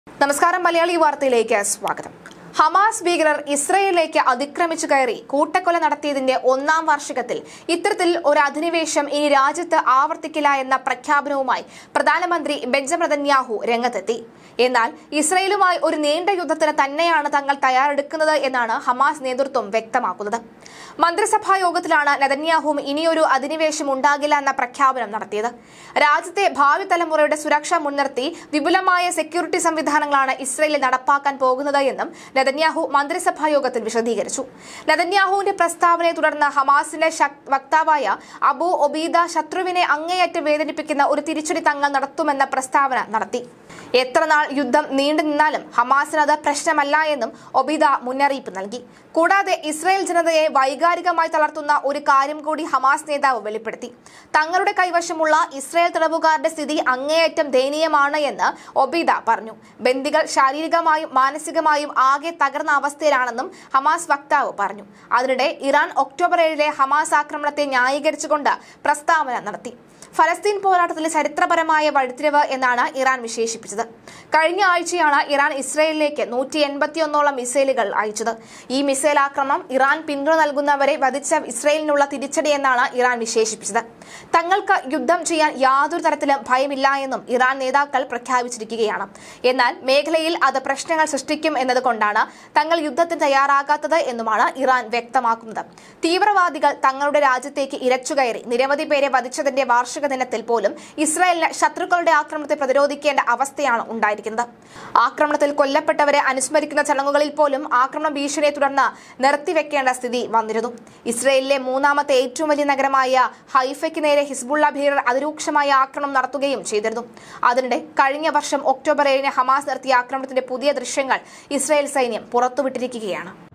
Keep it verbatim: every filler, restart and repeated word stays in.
നമസ്കാരം മലയാളി വാർത്തയിലേക്ക് സ്വാഗതം. ഹമാസ് ഭീകരർ ഇസ്രയേലിലേക്ക് അതിക്രമിച്ചു കയറി കൂട്ടക്കൊല നടത്തിയതിന്റെ ഒന്നാം വാർഷികത്തിൽ ഇത്തരത്തിൽ ഒരു അധിനിവേശം ഇനി രാജ്യത്ത് ആവർത്തിക്കില്ല എന്ന പ്രഖ്യാപനവുമായി പ്രധാനമന്ത്രി ബെഞ്ചമിൻ നെതന്യാഹു രംഗത്തെത്തി. എന്നാൽ ഇസ്രയേലുമായി ഒരു നീണ്ട യുദ്ധത്തിന് തന്നെയാണ് തങ്ങൾ തയ്യാറെടുക്കുന്നത് എന്നാണ് ഹമാസ് നേതൃത്വം വ്യക്തമാക്കുന്നത്. മന്ത്രിസഭാ യോഗത്തിലാണ് നെതന്യാഹുവും ഇനിയൊരു അധിനിവേശം ഉണ്ടാകില്ല എന്ന പ്രഖ്യാപനം നടത്തിയത്. രാജ്യത്തെ ഭാവി തലമുറയുടെ സുരക്ഷ മുൻനിർത്തി വിപുലമായ സെക്യൂരിറ്റി സംവിധാനങ്ങളാണ് ഇസ്രയേലിൽ നടപ്പാക്കാൻ പോകുന്നത് എന്നും നെതന്യാഹു മന്ത്രിസഭാ യോഗത്തിൽ വിശദീകരിച്ചു. നെതന്യാഹുവിന്റെ പ്രസ്താവനയെ തുടർന്ന് ഹമാസിന്റെ വക്താവായ അബു ഒബീദ ശത്രുവിനെ അങ്ങേയറ്റം വേദനിപ്പിക്കുന്ന ഒരു തിരിച്ചടി തങ്ങൾ നടത്തുമെന്ന പ്രസ്താവന നടത്തി. എത്ര നാൾ യുദ്ധം നീണ്ടു നിന്നാലും ഹമാസിന് അത് പ്രശ്നമല്ല എന്നും ഒബീദ മുന്നറിയിപ്പ് നൽകി. കൂടാതെ ഇസ്രായേൽ ജനതയെ വൈകാരികമായി തളർത്തുന്ന ഒരു കാര്യം കൂടി ഹമാസ് നേതാവ് വെളിപ്പെടുത്തി. തങ്ങളുടെ കൈവശമുള്ള ഇസ്രായേൽ തടവുകാരുടെ സ്ഥിതി അങ്ങേയറ്റം ദയനീയമാണ് എന്ന് ഒബീദ പറഞ്ഞു. ബന്ദികൾ ശാരീരികമായും മാനസികമായും ആകെ തകർന്ന അവസ്ഥയിലാണെന്നും ഹമാസ് വക്താവ് പറഞ്ഞു. അതിനിടെ ഇറാൻ ഒക്ടോബർ ഏഴിലെ ഹമാസ് ആക്രമണത്തെ ന്യായീകരിച്ചുകൊണ്ട് പ്രസ്താവന നടത്തി. ഫലസ്തീൻ പോരാട്ടത്തിലെ ചരിത്രപരമായ വഴിത്തിരിവ് എന്നാണ് ഇറാൻ വിശേഷിപ്പിച്ചത്. കഴിഞ്ഞ ആഴ്ചയാണ് ഇറാൻ ഇസ്രയേലിലേക്ക് നൂറ്റി എൺപത്തിയൊന്നോളം മിസൈലുകൾ അയച്ചത്. ഈ മിസൈൽ ആക്രമണം ഇറാൻ പിന്തുണ നൽകുന്നവരെ വധിച്ച ഇസ്രയേലിനുള്ള തിരിച്ചടി എന്നാണ് ഇറാൻ വിശേഷിപ്പിച്ചത്. തങ്ങൾക്ക് യുദ്ധം ചെയ്യാൻ യാതൊരു തരത്തിലും ഭയമില്ല എന്നും ഇറാൻ നേതാക്കൾ പ്രഖ്യാപിച്ചിരിക്കുകയാണ്. എന്നാൽ മേഖലയിൽ അത് പ്രശ്നങ്ങൾ സൃഷ്ടിക്കും എന്നതുകൊണ്ടാണ് തങ്ങൾ യുദ്ധത്തിന് തയ്യാറാകാത്തത് എന്നുമാണ് ഇറാൻ വ്യക്തമാക്കുന്നത്. തീവ്രവാദികൾ തങ്ങളുടെ രാജ്യത്തേക്ക് ഇരച്ചുകയറി നിരവധി പേരെ വധിച്ചതിന്റെ വാർഷിക ദിനത്തിൽ പോലും ഇസ്രായേലിന് ശത്രുക്കളുടെ ആക്രമണത്തെ പ്രതിരോധിക്കേണ്ട അവസ്ഥയാണ് ഉണ്ടായിരിക്കുന്നത്. ആക്രമണത്തിൽ കൊല്ലപ്പെട്ടവരെ അനുസ്മരിക്കുന്ന ചടങ്ങുകളിൽ പോലും ആക്രമണ ഭീഷണിയെ തുടർന്ന് നിർത്തിവെക്കേണ്ട സ്ഥിതി വന്നിരുന്നു. ഇസ്രായേലിലെ മൂന്നാമത്തെ ഏറ്റവും വലിയ നഗരമായ ഹൈഫയ്ക്ക് നേരെ ഹിസ്ബുള്ള ഭീകരർ അതിരൂക്ഷമായ ആക്രമണം നടത്തുകയും ചെയ്തിരുന്നു. അതിനിടെ കഴിഞ്ഞ വർഷം ഒക്ടോബർ ഏഴിന് ഹമാസ് നടത്തിയ ആക്രമണത്തിന്റെ പുതിയ ദൃശ്യങ്ങൾ ഇസ്രായേൽ സൈന്യം പുറത്തുവിട്ടിരിക്കുകയാണ്.